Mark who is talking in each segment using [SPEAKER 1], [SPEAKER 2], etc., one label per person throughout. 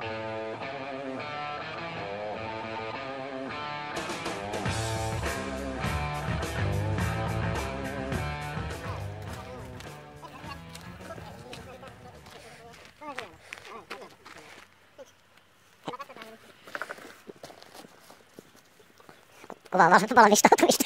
[SPEAKER 1] Kovaa valmistautumista.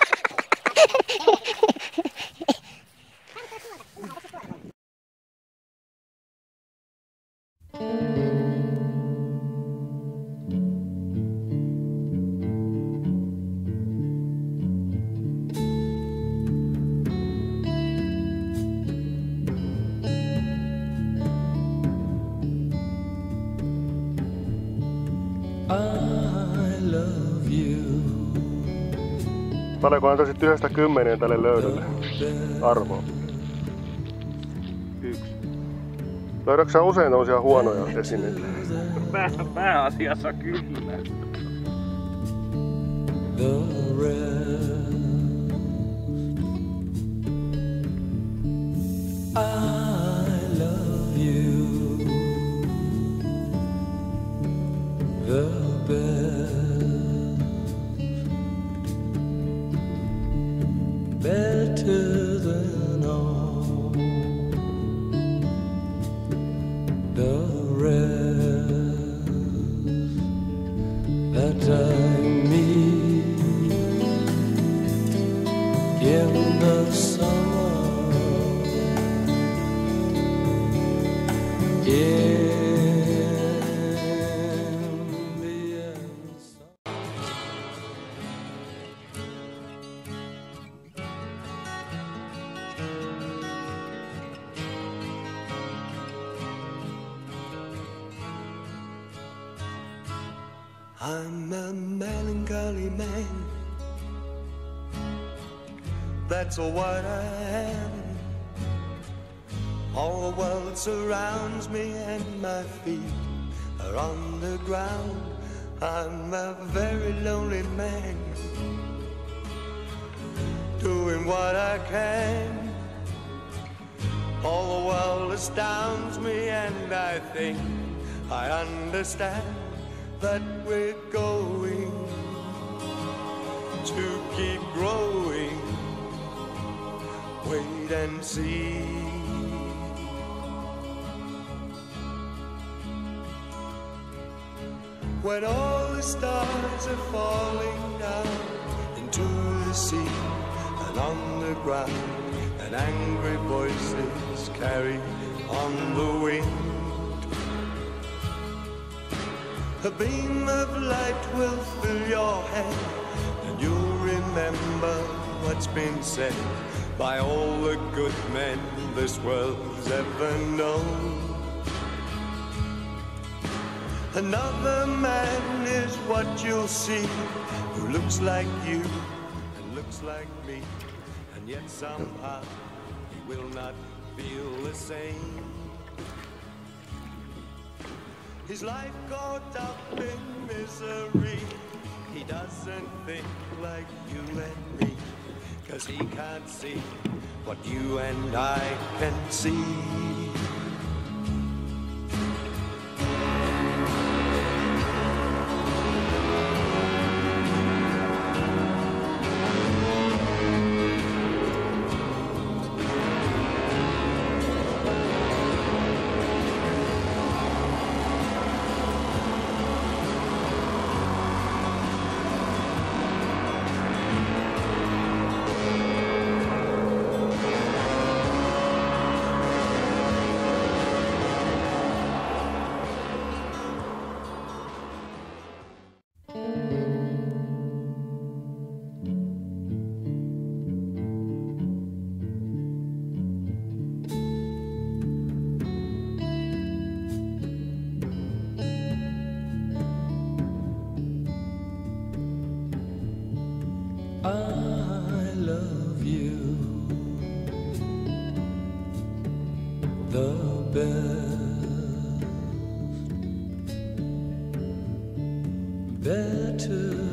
[SPEAKER 2] Paljonko antaisit 1–10 tälle löydylle arvoa? 1. Löydätkö sä usein tämmöisiä huonoja esineitä?
[SPEAKER 3] Pääasiassa kyllä.
[SPEAKER 4] Better than all the rest that I meet in the summer. I'm a melancholy man, that's what I am. All the world surrounds me and my feet are on the ground. I'm a very lonely man, doing what I can. All the world astounds me and I think I understand that we're going to keep growing. Wait and see. When all the stars are falling down into the sea and on the ground, and angry voices carry on the wind, a beam of light will fill your head, and you'll remember what's been said by all the good men this world's ever known. Another man is what you'll see, who looks like you and looks like me, and yet somehow he will not feel the same. His life caught up in misery. He doesn't think like you and me, 'cause he can't see what you and I can see. I love you the best, better